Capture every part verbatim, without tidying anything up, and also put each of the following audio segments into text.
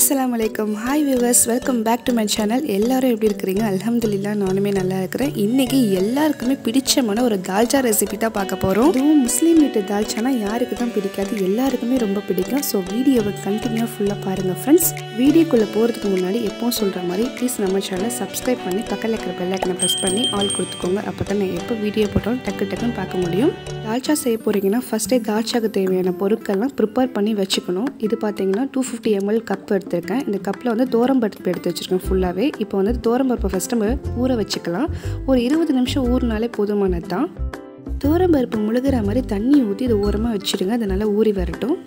Assalamu alaikum. Hi viewers, welcome back to my channel. எல்லாரும் எப்படி இருக்கீங்க? அல்ஹம்துலில்லாஹ் நானுமே நல்லா இருக்கேன். இன்னைக்கு எல்லாருக்குமே பிடிச்சமான ஒரு தால்ச்சா ரெசிபி தான் பார்க்க போறோம். இதுவும் முஸ்லிம் வீட்டு தால்ச்சானா யாருக்கு தான் பிடிக்காது? எல்லாருக்குமே ரொம்ப பிடிக்கும். சோ வீடியோவை கண்டினியூ ஃபுல்லா பாருங்க फ्रेंड्स. வீடியோக்குள்ள போறதுக்கு முன்னாடி எப்பவும் சொல்ற மாதிரி ப்ளீஸ் நம்ம சேனலை சப்ஸ்கிரைப் பண்ணி பக்கத்துல இருக்கிற பெல் ஐகானை பிரஸ் பண்ணி ஆல் கொடுத்துக்கோங்க. அப்பதான் நான் எப்போ வீடியோ போட்டாலும் டக்கு டக்குன்னு பார்க்க முடியும். தால்ச்சா செய்ய போறீங்கன்னா ஃபர்ஸ்டே தால்ச்சாக்கு தேவையான பொருட்கள்லாம் ப்ரிப்பேர் பண்ணி வச்சுக்கணும். இது பாத்தீங்கன்னா two fifty milliliters கப் எடுத்துர்க்கேன். இந்த கப்ல வந்து தோரம்பருப்பு எடுத்து வச்சிருக்கேன் ஃபுல்லாவே. இப்போ வந்து தோரம்பருப்பை ஃபர்ஸ்ட் நம்ம ஊற வச்சுக்கலாம். ஒரு இருபது நிமிஷம் ஊறினாலே போதுமானது தான். தோரம்பருப்பு முழுகிற மாதிரி தண்ணி ஊற்றி இதை ஓரமாக வச்சுடுங்க. அது நல்லா ஊறி வரட்டும்.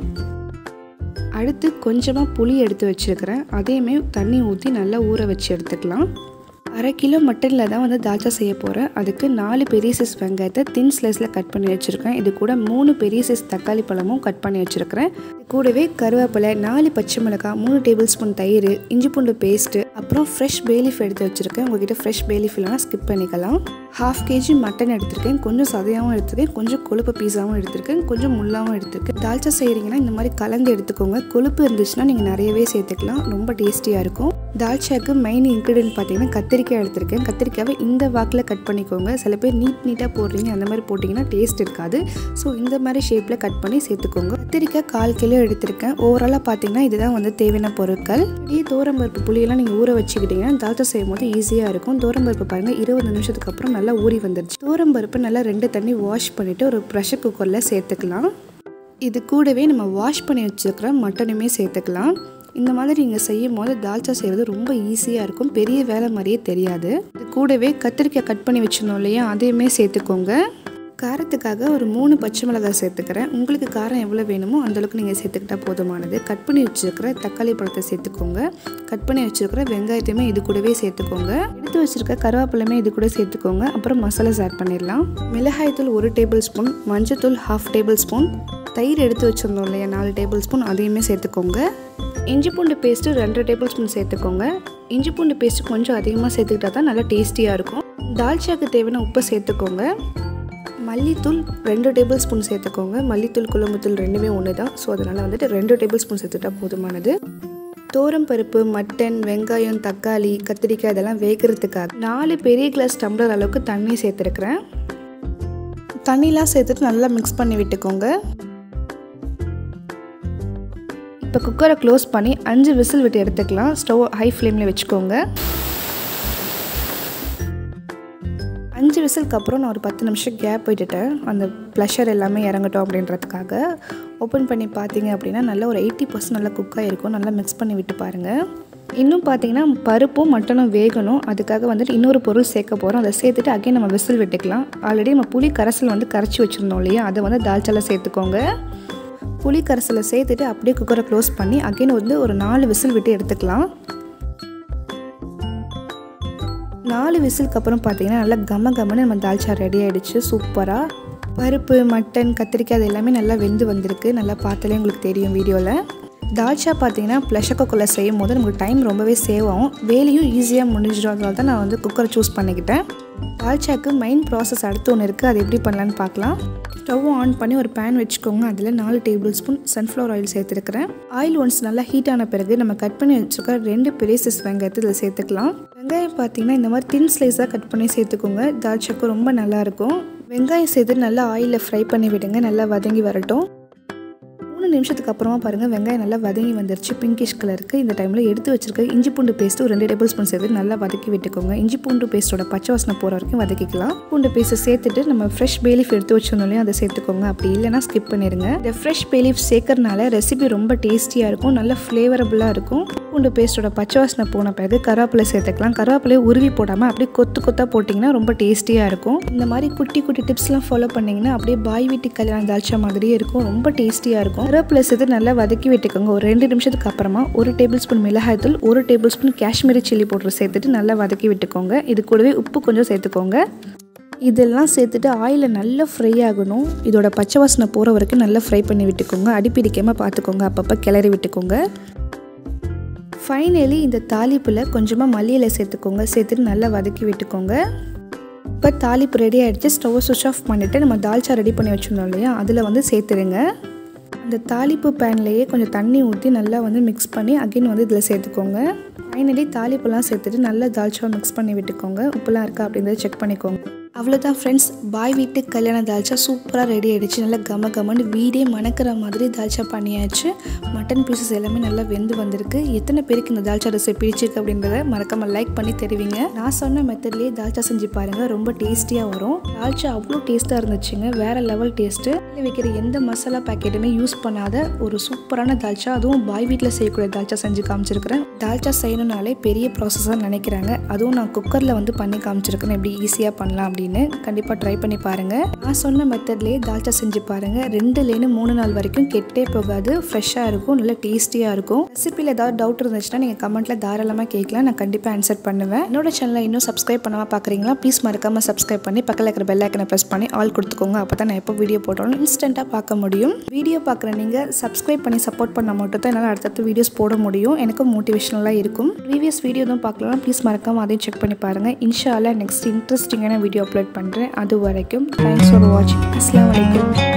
அடுத்து கொஞ்சமாக புளி எடுத்து வச்சுருக்கிறேன். அதையுமே தண்ணி ஊற்றி நல்லா ஊற வச்சு எடுத்துக்கலாம். அரை கிலோ மட்டனில் தான் வந்து தால்ச்சா செய்ய போகிறேன். அதுக்கு நாலு பெரிய சைஸ் வெங்காயத்தை தின் ஸ்லைஸில் கட் பண்ணி வச்சுருக்கேன். இது கூட மூணு பெரிய சைஸ் தக்காளி பழமும் கட் பண்ணி வச்சுருக்கிறேன். கூடவே கருவேப்பிலை, நாலு பச்சை மிளகாய், மூணு டேபிள் ஸ்பூன் தயிர், இஞ்சி பூண்டு பேஸ்ட்டு, அப்புறம் ஃப்ரெஷ் பேலீஃப் எடுத்து வச்சுருக்கேன். உங்கள்கிட்ட ஃப்ரெஷ் பேலீஃப் இல்லைனா ஸ்கிப் பண்ணிக்கலாம். ஹாஃப் கேஜி மட்டன் எடுத்திருக்கேன். கொஞ்சம் சதையாகவும் எடுத்துருக்கேன், கொஞ்சம் கொழுப்பு பீஸாகவும் எடுத்திருக்கேன், கொஞ்சம் முள்ளாகவும் எடுத்திருக்கேன். தால்ச்சா செய்கிறீங்கன்னா இந்த மாதிரி கலந்து எடுத்துக்கோங்க. கொழுப்பு இருந்துச்சுன்னா நீங்கள் நிறையவே சேர்த்துக்கலாம். ரொம்ப டேஸ்டியாக இருக்கும். தால்ச்சாக்கு மெயின் இன்க்ரீடியன்ட் பார்த்தீங்கன்னா கத்திரிக்காய் எடுத்திருக்கேன். கத்திரிக்காவை இந்த வாக்கில் கட் பண்ணிக்கோங்க. சில பேர் நீட் நீட்டாக போடுறீங்க, அந்த மாதிரி போட்டிங்கன்னா டேஸ்ட் இருக்காது. ஸோ இந்த மாதிரி ஷேப்பில் கட் பண்ணி சேர்த்துக்கோங்க. கத்திரிக்காய் கால் கிலோ எடுத்திருக்கேன். ஓவராலாக பார்த்தீங்கன்னா இதுதான் வந்து தேவையான பொருட்கள். இதே தோரம்பருப்பு புளியெல்லாம் நீங்கள் ஊற வச்சுக்கிட்டிங்கன்னா தால்ச்சா செய்யும் போது ஈஸியாக இருக்கும். தோரம்பருப்பு பாருங்கள், இருபது நிமிஷத்துக்கு அப்புறம் நல்லா ஊறி வந்துடுச்சு. தோரம்பருப்பு நல்லா ரெண்டு தண்ணி வாஷ் பண்ணிவிட்டு ஒரு ப்ரெஷர் குக்கரில் சேர்த்துக்கலாம். இது கூடவே நம்ம வாஷ் பண்ணி வச்சுருக்கிற மட்டனுமே சேர்த்துக்கலாம். இந்த மாதிரி நீங்கள் செய்யும் போது தால்ச்சா செய்கிறது ரொம்ப ஈஸியாக இருக்கும். பெரிய வேலை மாதிரியே தெரியாது. இது கூடவே கத்திரிக்காய் கட் பண்ணி வச்சுருந்தோம் இல்லையா, அதையுமே சேர்த்துக்கோங்க. காரத்துக்காக ஒரு மூணு பச்சை மிளகாய் சேர்த்துக்கிறேன். உங்களுக்கு காரம் எவ்வளோ வேணுமோ அந்தளவுக்கு நீங்கள் சேர்த்துக்கிட்டால் போதுமானது. கட் பண்ணி வச்சுருக்கிற தக்காளி பழத்தை சேர்த்துக்கோங்க. கட் பண்ணி வச்சுருக்கிற வெங்காயத்தையுமே இது கூடவே சேர்த்துக்கோங்க. எடுத்து வச்சுருக்க கருவேப்பிலையுமே இது கூட சேர்த்துக்கோங்க. அப்புறம் மசாலாஸ் ஆட் பண்ணிடலாம். மிளகாய்த்தூள் ஒரு டேபிள் ஸ்பூன், மஞ்சத்தூள் ஹாஃப் டேபிள் ஸ்பூன், தயிர் எடுத்து வச்சுருந்தோம் இல்லையா நாலு டேபிள் ஸ்பூன், அதையுமே சேர்த்துக்கோங்க. இஞ்சி பூண்டு பேஸ்ட்டு ரெண்டு டேபிள் ஸ்பூன் சேர்த்துக்கோங்க. இஞ்சி பூண்டு பேஸ்ட்டு கொஞ்சம் அதிகமாக சேர்த்துக்கிட்டா தான் நல்லா டேஸ்டியாக இருக்கும். தால்ச்சாக்கு தேவையான உப்பை சேர்த்துக்கோங்க. மல்லித்தூள் ரெண்டு டேபிள் ஸ்பூன் சேர்த்துக்கோங்க. மல்லித்தூள் குழம்புத்தூள் ரெண்டுமே ஒன்று தான். ஸோ அதனால் வந்துட்டு ரெண்டு டேபிள் ஸ்பூன் சேர்த்துட்டா போதுமானது. தோரம்பருப்பு, மட்டன், வெங்காயம், தக்காளி, கத்திரிக்காய் இதெல்லாம் வேகிறதுக்காக நாலு பெரிய கிளாஸ் டம்ளர் அளவுக்கு தண்ணி சேர்த்துருக்குறேன். தண்ணிலாம் சேர்த்துட்டு நல்லா மிக்ஸ் பண்ணி விட்டுக்கோங்க. இப்போ குக்கரை க்ளோஸ் பண்ணி அஞ்சு விசில் விட்டு எடுத்துக்கலாம். ஸ்டவ் ஹை ஃப்ளேமில் வச்சுக்கோங்க. அஞ்சு விசிலுக்கு அப்புறம் நான் ஒரு பத்து நிமிஷம் கேப் விட்டுட்டேன். அந்த ப்ளஷர் எல்லாமே இறங்கட்டும் அப்படின்றதுக்காக. ஓப்பன் பண்ணி பார்த்தீங்க அப்படின்னா நல்லா ஒரு எயிட்டி பர்சன்ட் நல்லா குக்காக இருக்கும். நல்லா மிக்ஸ் பண்ணி விட்டு பாருங்கள். இன்னும் பார்த்தீங்கன்னா பருப்பும் மட்டனும் வேகணும். அதுக்காக வந்துட்டு இன்னொரு பொருள் சேர்க்க போகிறோம். அதை சேர்த்துட்டு அகைன் நம்ம விசில் விட்டுக்கலாம். ஆல்ரெடி நம்ம புளி கரைசல் வந்து கரைச்சி வச்சுருந்தோம் இல்லையா, அதை வந்து தால்ச்சால சேர்த்துக்கோங்க. புளி கரைசலை சேர்த்துட்டு அப்படியே குக்கரை க்ளோஸ் பண்ணி அகைன் வந்து ஒரு நாலு விசில் விட்டு எடுத்துக்கலாம். நாலு விசிலுக்கு அப்புறம் பார்த்தீங்கன்னா நல்லா கம கமன்னு நம்ம தால்ச்சா ரெடி ஆகிடுச்சு. சூப்பராக பருப்பு, மட்டன், கத்திரிக்காய் அது எல்லாமே நல்லா வெந்து வந்திருக்கு. நல்லா பார்த்தாலே உங்களுக்கு தெரியும் வீடியோவில். தால்ச்சா பார்த்தீங்கன்னா ப்ளஷர் குக்கரில் செய்யும் போது நமக்கு டைம் ரொம்பவே சேவ் ஆகும். வேலையும் ஈஸியாக முடிஞ்சிடும். அதனால தான் நான் வந்து குக்கரை சூஸ் பண்ணிக்கிட்டேன். தால்ச்சாக்கு மெயின் ப்ராசஸ் அடுத்து ஒன்று இருக்குது. அது எப்படி பண்ணலான்னு பார்க்கலாம். ஸ்டவ் ஆன் பண்ணி ஒரு பேன் வச்சுக்கோங்க. அதில் நாலு டேபிள் ஸ்பூன் சன்ஃப்ளவர் ஆயில் சேர்த்துருக்கிறேன். ஆயில் ஒன்ஸ் நல்லா ஹீட் ஆன பிறகு நம்ம கட் பண்ணி வச்சுருக்க ரெண்டு பெரிய சைஸ் வெங்காயத்தை இதில் சேர்த்துக்கலாம். வெங்காயம் பார்த்தீங்கன்னா இந்த மாதிரி தின் ஸ்லைஸாக கட் பண்ணி சேர்த்துக்கோங்க. தால்ச்சாக்கு ரொம்ப நல்லாயிருக்கும். வெங்காயம் சேர்த்து நல்லா ஆயிலில் ஃப்ரை பண்ணி விடுங்க. நல்லா வதங்கி வரட்டும். மூணு நிமிஷத்துக்கு அப்புறமா பாருங்கள் வெங்காயம் நல்லா வதங்கி வந்துருச்சு. பிங்கிஷ் கலருக்கு. இந்த டைமில் எடுத்து வச்சுருக்க இஞ்சி பூண்டு பேஸ்ட்டு ஒரு ரெண்டு டேபிள் ஸ்பூன் சேர்த்து நல்லா வதக்கி விட்டுக்கோங்க. இஞ்சி பூண்டு பேஸ்ட்டோட பச்சை வாசனை போகிற வரைக்கும் வதக்கிக்கலாம். பூண்டு பேஸ்ட்டை சேர்த்துட்டு நம்ம ஃப்ரெஷ் பேலீஃப் எடுத்து வச்சிருந்தோம் அதை சேர்த்துக்கோங்க. அப்படி இல்லைனா ஸ்கிப் பண்ணிடுங்க. இந்த ஃப்ரெஷ் பேலீஃப் சேர்க்கறனால ரெசிபி ரொம்ப டேஸ்டியாக இருக்கும். நல்ல ஃப்ளேவரபுளாக இருக்கும். பூண்டு பேஸ்ட்டோட பச்சை வாசனை போன பிறகு கருவேப்பிலை சேர்த்துக்கலாம். கருவேப்பிலையை உருவி போடாமல் அப்படியே கொத்து கொத்தாக போட்டிங்கன்னா ரொம்ப டேஸ்டியாக இருக்கும். இந்த மாதிரி குட்டி குட்டி டிப்ஸ்லாம் ஃபாலோ பண்ணிங்கன்னா அப்படியே பாய் வீட்டு கல்யாணம் தால்ச்சா மாதிரியே இருக்கும். ரொம்ப டேஸ்டியாக இருக்கும். கருவேப்பிலை சேர்த்து நல்லா வதக்கி விட்டுக்கோங்க. ஒரு ரெண்டு நிமிஷத்துக்கு அப்புறமா ஒரு டேபிள் ஸ்பூன் மிளகாய்த்தூள், ஒரு tablespoon Kashmiri chilli powder சேர்த்துட்டு நல்லா வதக்கி விட்டுக்கோங்க. இது கூடவே உப்பு கொஞ்சம் சேர்த்துக்கோங்க. இதெல்லாம் சேர்த்துட்டு ஆயிலில் நல்லா ஃப்ரை ஆகணும். இதோட பச்சை வாசனை போகிற வரைக்கும் நல்லா ஃப்ரை பண்ணி விட்டுக்கோங்க. அடிப்பிடிக்காமல் பார்த்துக்கோங்க. அப்பப்போ கிளறி விட்டுக்கோங்க. ஃபைனலி இந்த தாளிப்பில் கொஞ்சமாக மல்லியில சேர்த்துக்கோங்க. சேர்த்துட்டு நல்லா வதக்கி விட்டுக்கோங்க. இப்போ தாளிப்பு ரெடி ஆகிடுச்சு. ஸ்டவ் சுவிட்ச் ஆஃப் பண்ணிவிட்டு நம்ம தால்ச்சா ரெடி பண்ணி வச்சுருந்தோம் இல்லையா, அதில் வந்து சேர்த்துருங்க. அந்த தாளிப்பு பேன்லேயே கொஞ்சம் தண்ணி ஊற்றி நல்லா வந்து மிக்ஸ் பண்ணி அகைன் வந்து இதில் சேர்த்துக்கோங்க. ஃபைனலி தாளிப்புலாம் சேர்த்துட்டு நல்லா தால்ச்சாவை மிக்ஸ் பண்ணி விட்டுக்கோங்க. உப்புலாம் இருக்கா அப்படின்றத செக் பண்ணிக்கோங்க. அவ்வளோதான் ஃப்ரெண்ட்ஸ், பாய் வீட்டு கல்யாண தால்ச்சா சூப்பராக ரெடி ஆகிடுச்சு. நல்லா கம கமன்னு வீடே மணக்கிற மாதிரி தால்ச்சா பண்ணியாச்சு. மட்டன் பீசஸ் எல்லாமே நல்லா வெந்து வந்திருக்கு. எத்தனை பேருக்கு இந்த தால்ச்சா ரெசிபி பிடிச்சிருக்கு அப்படின்றத மறக்காமல் லைக் பண்ணி தெரிவிங்க. நான் சொன்ன மெத்தட்லேயே தால்ச்சா செஞ்சு பாருங்கள், ரொம்ப டேஸ்டியாக வரும். தால்ச்சா அவ்வளோ டேஸ்ட்டாக இருந்துச்சுங்க, வேறு லெவல் டேஸ்ட்டு. வீட்டில் வைக்கிற எந்த மசாலா பேக்கெட்டுமே யூஸ் பண்ணாத ஒரு சூப்பரான தால்ச்சா, அதுவும் பாய் வீட்டில் செய்யக்கூடிய தால்ச்சா செஞ்சு காமிச்சிருக்கிறேன். தால்ச்சா செய்யணுன்னாலே பெரிய ப்ராசஸாக நினைக்கிறாங்க, அதுவும் நான் குக்கரில் வந்து பண்ணி காமிச்சிருக்கேன் எப்படி ஈஸியாக பண்ணலாம் அப்படின்னு. கண்டிப்பாக ட்ரை பண்ணி பாருங்கள். நான் சொன்ன மெத்தட்லேயே தால்ச்சா செஞ்சு பாருங்கள். ரெண்டுலேருந்து மூணு நாள் வரைக்கும் கெட்டே போகாது, ஃப்ரெஷ்ஷாக இருக்கும், நல்லா டேஸ்டியாக இருக்கும். ரெசிபியில் ஏதாவது டவுட் இருந்துச்சுன்னா நீங்கள் கமெண்ட்டில் தாராளமாக கேட்கலாம், நான் கண்டிப்பாக ஆன்சர் பண்ணுவேன். என்னோட சேனலை இன்னும் சப்ஸ்கிரைப் பண்ணாமல் பார்க்குறீங்களா? ப்ளீஸ் மறக்காமல் சப்ஸ்கிரைப் பண்ணி பக்கத்தில் இருக்கிற பெல் ஐக்கனை ப்ரெஸ் பண்ணி ஆல் கொடுத்துக்கோங்க. அப்போ தான் நான் எப்போ வீடியோ போட்டாலும் இன்ஸ்டண்ட்டாக பார்க்க முடியும். வீடியோ பார்க்குற நீங்கள் சப்ஸ்கிரைப் பண்ணி சப்போர்ட் பண்ணால் மட்டும் தான் என்னால் அடுத்தடுத்த வீடியோஸ் போட முடியும். எனக்கும் மோட்டிவேஷனலாக இருக்கும். ப்ரீவியஸ் வீடியோ தான் பார்க்கலாம், ப்ளீஸ் மறக்காமல் அதையும் செக் பண்ணி பாருங்கள். இன்ஷா அல்லாஹ் நெக்ஸ்ட் இன்ட்ரெஸ்டிங்கான வீடியோ அப்லோட் பண்ணுறேன். அது வரைக்கும் தேங்க்ஸ் ஃபார் வாட்சிங். அஸ்ஸலாமு அலைக்கும்.